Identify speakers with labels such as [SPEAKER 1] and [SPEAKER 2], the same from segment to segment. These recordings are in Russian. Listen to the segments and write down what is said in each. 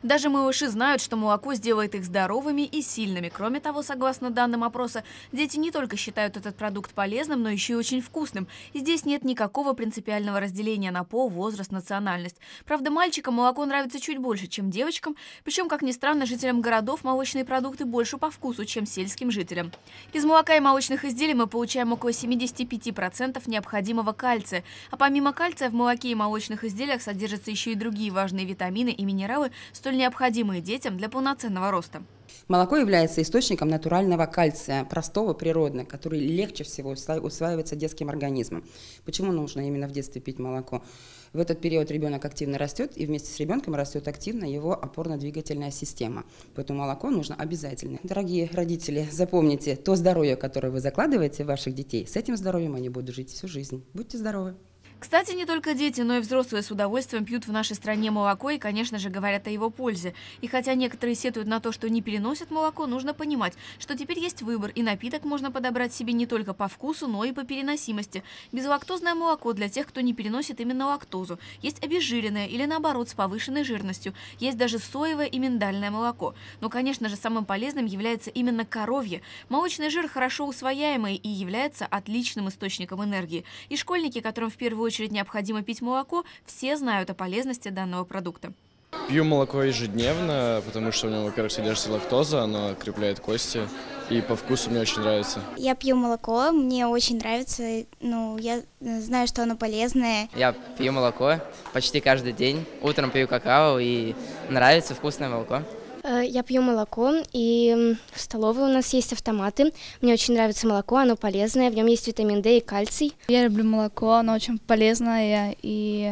[SPEAKER 1] Даже малыши знают, что молоко сделает их здоровыми и сильными. Кроме того, согласно данным опроса, дети не только считают этот продукт полезным, но еще и очень вкусным. И здесь нет никакого принципиального разделения на пол, возраст, национальность. Правда, мальчикам молоко нравится чуть больше, чем девочкам. Причем, как ни странно, жителям городов молочные продукты больше по вкусу, чем сельским жителям. Из молока и молочных изделий мы получаем около 75% необходимого кальция. А помимо кальция в молоке и молочных изделиях содержатся еще и другие важные витамины и минералы, столь необходимые детям для полноценного роста.
[SPEAKER 2] Молоко является источником натурального кальция, простого, природного, который легче всего усваивается детским организмом. Почему нужно именно в детстве пить молоко? В этот период ребенок активно растет, и вместе с ребенком растет активно его опорно-двигательная система. Поэтому молоко нужно обязательно. Дорогие родители, запомните, то здоровье, которое вы закладываете в ваших детей, с этим здоровьем они будут жить всю жизнь. Будьте здоровы!
[SPEAKER 1] Кстати, не только дети, но и взрослые с удовольствием пьют в нашей стране молоко и, конечно же, говорят о его пользе. И хотя некоторые сетуют на то, что не переносят молоко, нужно понимать, что теперь есть выбор, и напиток можно подобрать себе не только по вкусу, но и по переносимости. Безлактозное молоко для тех, кто не переносит именно лактозу. Есть обезжиренное или, наоборот, с повышенной жирностью. Есть даже соевое и миндальное молоко. Но, конечно же, самым полезным является именно коровье. Молочный жир хорошо усвояемый и является отличным источником энергии. И школьники, которым в первую очередь необходимо пить молоко, все знают о полезности данного продукта.
[SPEAKER 3] Пью молоко ежедневно, потому что в нем, во-первых, содержится лактоза, оно укрепляет кости, и по вкусу мне очень нравится.
[SPEAKER 4] Я пью молоко, мне очень нравится, я знаю, что оно полезное.
[SPEAKER 5] Я пью молоко почти каждый день, утром пью какао, и нравится вкусное молоко.
[SPEAKER 6] Я пью молоко, и в столовой у нас есть автоматы. Мне очень нравится молоко, оно полезное, в нем есть витамин D и кальций.
[SPEAKER 7] Я люблю молоко, оно очень полезное, и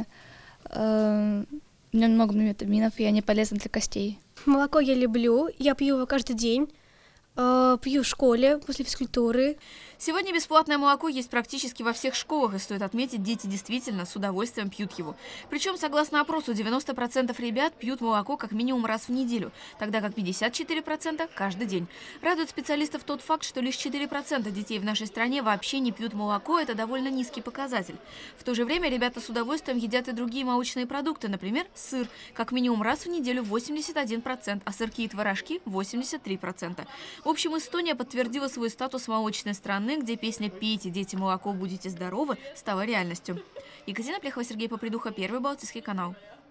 [SPEAKER 7] в нем много витаминов, и они полезны для костей.
[SPEAKER 8] Молоко я люблю, я пью его каждый день. Пью в школе после физкультуры.
[SPEAKER 1] Сегодня бесплатное молоко есть практически во всех школах, и стоит отметить, дети действительно с удовольствием пьют его. Причем, согласно опросу, 90% ребят пьют молоко как минимум раз в неделю, тогда как 54% каждый день. Радует специалистов тот факт, что лишь 4% детей в нашей стране вообще не пьют молоко, это довольно низкий показатель. В то же время ребята с удовольствием едят и другие молочные продукты, например, сыр, как минимум раз в неделю 81%, а сырки и творожки 83%. В общем, Эстония подтвердила свой статус молочной страны, где песня «Пейте, дети, молоко, будете здоровы» стала реальностью. Екатерина Плехова, Сергей Попридуха, Первый Балтийский канал.